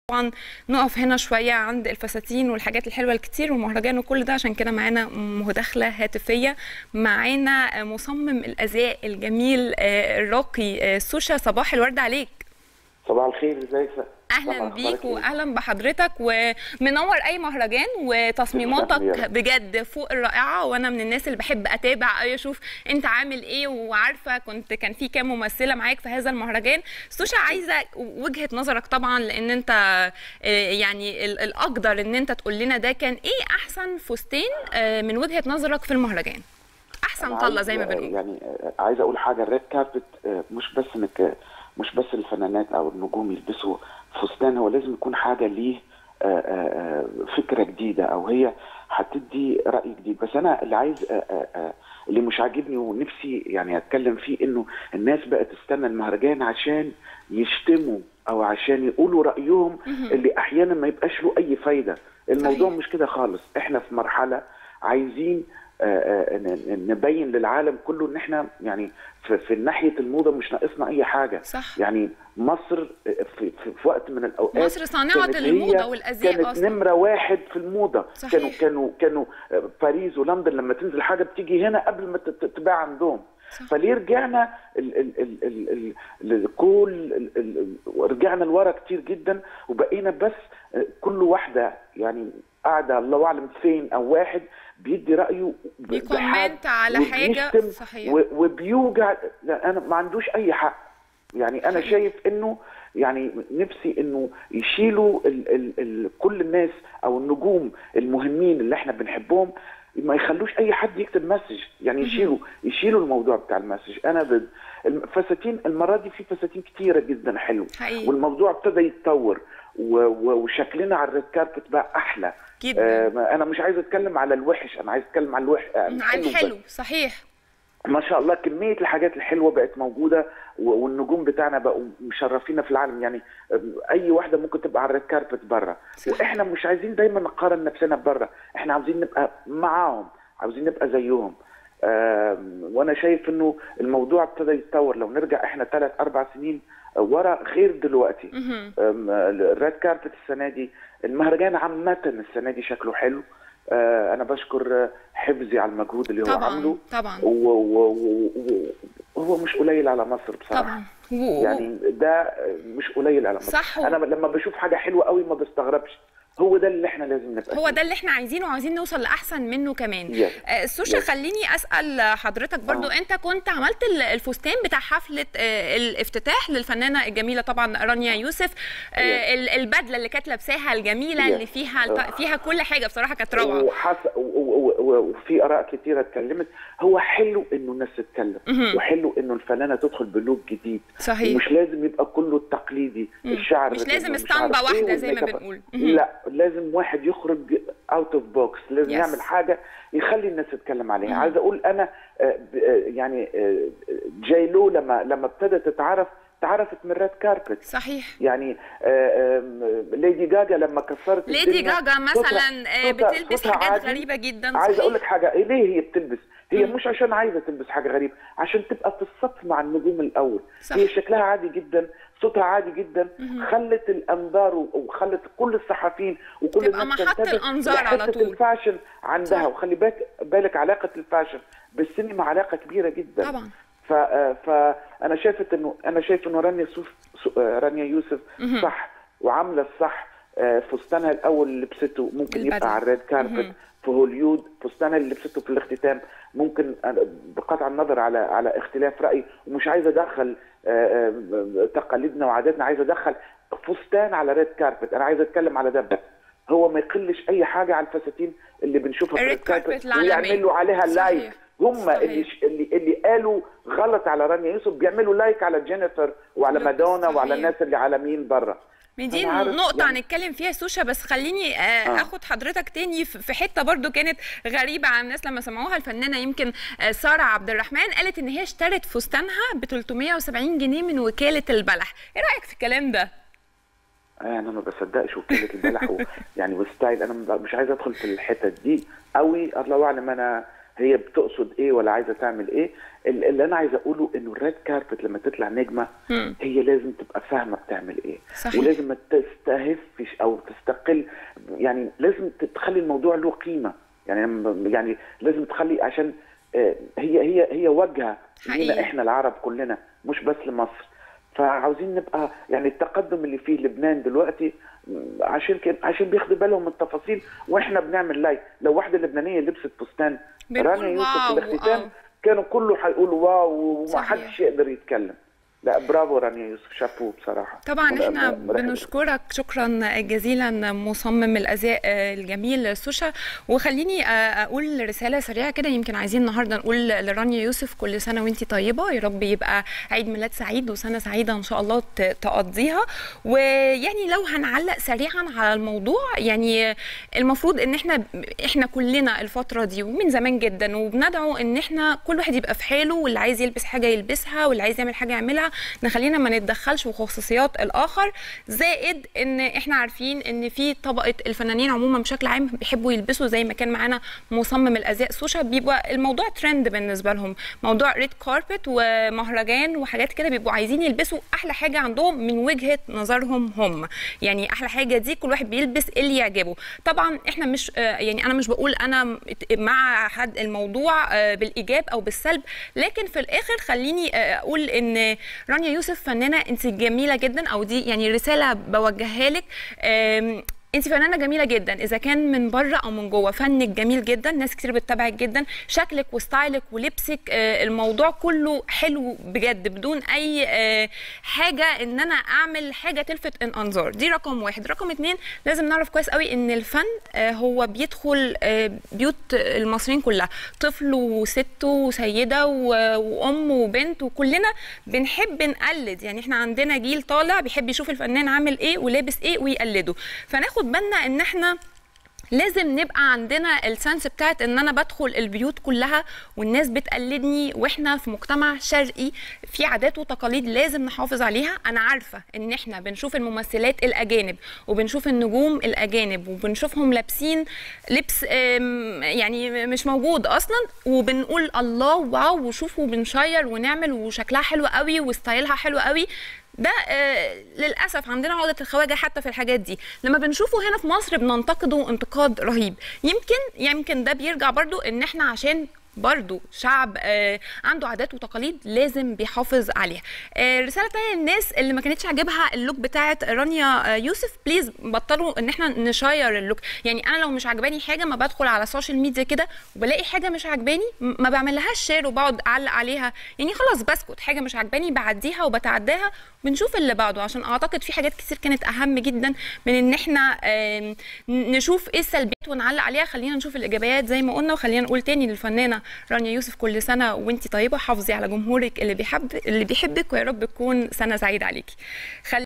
طبعا نقف هنا شوية عند الفساتين والحاجات الحلوة الكتير والمهرجان وكل ده، عشان كده معانا مداخلة هاتفية. معانا مصمم الأزياء الجميل الراقي سوشا. صباح الورد عليك. صباح الخير، ازيك؟ اهلا بيك واهلا بحضرتك، ومنور اي مهرجان، وتصميماتك بجد فوق الرائعه، وانا من الناس اللي بحب اتابع اشوف انت عامل ايه، وعارفه كان في كام ممثله معاك في هذا المهرجان. سوشا، عايزه وجهه نظرك طبعا، لان انت يعني الاقدر ان انت تقول لنا ده كان ايه احسن فستان من وجهه نظرك في المهرجان، احسن طله زي ما بنقول. يعني عايزه اقول حاجه، الريد كاربت مش بس الفنانات او النجوم يلبسوا فستان، هو لازم يكون حاجه ليه فكره جديده، او هي هتدي راي جديد. بس انا اللي عايز اللي مش عاجبني ونفسي يعني اتكلم فيه، انه الناس بقت تستنى المهرجان عشان يشتموا او عشان يقولوا رايهم اللي احيانا ما يبقاش له اي فايده. الموضوع صحيح. مش كده خالص. احنا في مرحله عايزين نبين للعالم كله ان احنا يعني في ناحيه الموضه مش ناقصنا اي حاجه. صح. يعني مصر في وقت من الاوقات مصر صانعه الموضه والازياء، كانت اصلا نمره واحد في الموضه. صحيح. كانوا باريس ولندن لما تنزل حاجه بتيجي هنا قبل ما تتباع عندهم. فليه رجعنا رجعنا لورا كتير جدا، وبقينا بس كل واحده يعني قاعده الله اعلم فين، او واحد بيدي رايه بيكومنت على حاجه صحيح وبيوجع. لا، انا ما عندوش اي حق. يعني انا شايف انه يعني نفسي انه يشيلوا كل الناس او النجوم المهمين اللي احنا بنحبهم، ما يخلوش اي حد يكتب مسج. يعني يشيلوا الموضوع بتاع المسج. انا ضد الفساتين. المره دي في فساتين كتيره جدا حلو حقيقي. والموضوع ابتدى يتطور، وشكلنا على الريد كاربت بقى احلى جدا. انا مش عايز اتكلم على الوحش، انا عايز اتكلم على على الحلو. صحيح، ما شاء الله كميه الحاجات الحلوه بقت موجوده، والنجوم بتاعنا بقوا مشرفينا في العالم. يعني اي واحده ممكن تبقى على الريد كاربت بره، واحنا مش عايزين دايما نقارن نفسنا بره، احنا عاوزين نبقى معاهم، عاوزين نبقى زيهم. وانا شايف انه الموضوع ابتدى يتطور. لو نرجع احنا 3-4 سنين ورا غير دلوقتي. الريد كاربت السنه دي، المهرجان عامه السنه دي شكله حلو. انا بشكر حفظي على المجهود اللي هو عامله طبعا، وهو مش قليل على مصر بصراحه طبعا. يعني ده مش قليل على مصر. صح. انا لما بشوف حاجه حلوه قوي ما بستغربش. هو ده اللي احنا لازم نبقى هو ده اللي احنا عايزينه، وعايزين نوصل لاحسن منه كمان. سوشا، خليني اسال حضرتك برضو. انت كنت عملت الفستان بتاع حفله الافتتاح للفنانه الجميله طبعا رانيا يوسف. البدله اللي كانت لابساها الجميله اللي فيها كل حاجه بصراحه كانت روعه. وفي اراء كتيره اتكلمت. هو حلو انه الناس تتكلم، وحلو انه الفنانه تدخل بلوك جديد. صحيح. مش لازم يبقى كله التقليدي. الشعر مش لازم اسطمبه واحده زي ما بنقول. لا، لازم واحد يخرج اوت اوف بوكس، لازم يعمل حاجه يخلي الناس تتكلم عليها. عايز اقول انا يعني جايلو لما ابتدت تعرفت من ريد كاربت. صحيح. يعني ليدي جاجا لما كسرت ليدي جاجا مثلا بتلبس حاجات غريبه جدا. عايز اقول لك حاجه، ليه هي بتلبس؟ هي مش عشان عايزه تلبس حاجه غريبه، عشان تبقى في الصف مع النجوم الاول. صح. هي شكلها عادي جدا، صوتها عادي جدا. خلت الانظار وخلت كل الصحفيين وكل الناس محط الانظار على طول. الفاشن عندها. صح. وخلي بالك علاقه الفاشن بالسينما علاقه كبيره جدا طبعا. فانا شايف انه رانيا يوسف صح، وعامله الصح. فستانها الاول اللي لبسته ممكن يبقى على الريد كاربت في هوليود. فستانها اللي لبسته في الاختتام ممكن، بقطع النظر على اختلاف رايي، ومش عايز ادخل تقاليدنا وعاداتنا، عايز ادخل فستان على ريد كاربت. انا عايز اتكلم على ده بس. هو ما يقلش اي حاجه على الفساتين اللي بنشوفها في الريد كاربت ويعملوا عليها لايك. هم اللي قالوا غلط على رانيا يوسف بيعملوا لايك على جينيفر وعلى مادونا وعلى الناس اللي عالمين بره. دي نقطة يعني هنتكلم فيها سوشا، بس خليني اخد حضرتك تاني في حتة برضو كانت غريبة على الناس لما سمعوها. الفنانة يمكن سارة عبد الرحمن قالت ان هي اشترت فستانها ب 370 جنيه من وكالة البلح. ايه رأيك في الكلام ده؟ انا ما بصدقش وكالة البلح يعني والستايل. انا مش عايز ادخل في الحتة دي قوي، الله اعلم. انا هي بتقصد ايه ولا عايزه تعمل ايه. اللي انا عايز اقوله انه الريد كاربت لما تطلع نجمه هي لازم تبقى فاهمه بتعمل ايه. صحيح. ولازم ما تستهفش او تستقل، يعني لازم تخلي الموضوع له قيمه، يعني لازم تخلي، عشان هي واجهه لينا احنا العرب كلنا مش بس لمصر. فعاوزين نبقى يعني التقدم اللي فيه لبنان دلوقتي عشان بياخدوا بالهم من التفاصيل، واحنا بنعمل لايك. لو واحده لبنانيه لبست فستان رانيا يوسف في الاختتام كانوا كله هيقولوا واو وما حدش يقدر يتكلم. لا برافو رانيا يوسف، شابو بصراحه. طبعا احنا بنشكرك شكرا جزيلا مصمم الازياء الجميل سوشا. وخليني اقول رساله سريعه كده، يمكن عايزين النهارده نقول لرانيا يوسف كل سنه وانتي طيبه، يا رب يبقى عيد ميلاد سعيد وسنه سعيده ان شاء الله تقضيها. ويعني لو هنعلق سريعا على الموضوع، يعني المفروض ان احنا كلنا الفتره دي ومن زمان جدا وبندعو ان احنا كل واحد يبقى في حاله، واللي عايز يلبس حاجه يلبسها واللي عايز يعمل حاجه يعملها، نخلينا ما نتدخلش في خصوصيات الاخر. زائد ان احنا عارفين ان في طبقه الفنانين عموما بشكل عام بيحبوا يلبسوا زي ما كان معانا مصمم الازياء سوشا، بيبقى الموضوع ترند بالنسبه لهم، موضوع ريد كاربت ومهرجان وحاجات كده، بيبقوا عايزين يلبسوا احلى حاجه عندهم من وجهه نظرهم هم، يعني احلى حاجه دي كل واحد بيلبس اللي يعجبه. طبعا احنا مش يعني انا مش بقول انا مع حد الموضوع بالايجاب او بالسلب، لكن في الاخر خليني اقول ان رانيا يوسف فنانه انت جميله جدا، او دي يعني رساله بوجهها لك. انت فنانه جميله جدا، اذا كان من بره او من جوه فنك جميل جدا، ناس كتير بتتابعك جدا، شكلك وستايلك ولبسك الموضوع كله حلو بجد، بدون اي حاجه ان انا اعمل حاجه تلفت الانظار. دي رقم واحد. رقم اتنين، لازم نعرف كويس قوي ان الفن هو بيدخل بيوت المصريين كلها، طفل وست وسيده وام وبنت، وكلنا بنحب نقلد. يعني احنا عندنا جيل طالع بيحب يشوف الفنان عامل ايه ولابس ايه ويقلده، فناخد بالنا ان احنا لازم نبقى عندنا السنس بتاعت ان انا بدخل البيوت كلها والناس بتقلدني، واحنا في مجتمع شرقي في عادات وتقاليد لازم نحافظ عليها. انا عارفه ان احنا بنشوف الممثلات الاجانب وبنشوف النجوم الاجانب وبنشوفهم لابسين لبس يعني مش موجود اصلا، وبنقول الله واو وشوفوا بنشير ونعمل وشكلها حلو قوي وستايلها حلو قوي. ده للاسف عندنا عقده الخواجه حتى في الحاجات دي، لما بنشوفه هنا في مصر بننتقده انتقاد رهيب. يمكن ده بيرجع برضو ان احنا عشان برضو شعب عنده عادات وتقاليد لازم بيحافظ عليها. رساله تانية للناس اللي ما كانتش عاجبها اللوك بتاعت رانيا يوسف، بليز بطلوا ان احنا نشير اللوك. يعني انا لو مش عجباني حاجه ما بدخل على السوشيال ميديا كده وبلاقي حاجه مش عجباني ما بعملهاش شير وبقعد اعلق عليها، يعني خلاص بسكت، حاجه مش عجباني بعديها وبتعداها بنشوف اللي بعده، عشان اعتقد في حاجات كتير كانت اهم جدا من ان احنا نشوف ايه السلبيات ونعلق عليها. خلينا نشوف الايجابيات زي ما قلنا، وخلينا نقول تاني للفنانه رانيا يوسف كل سنه وانتي طيبه، حافظي على جمهورك اللي بيحبك، ويا رب تكون سنه سعيده عليكي.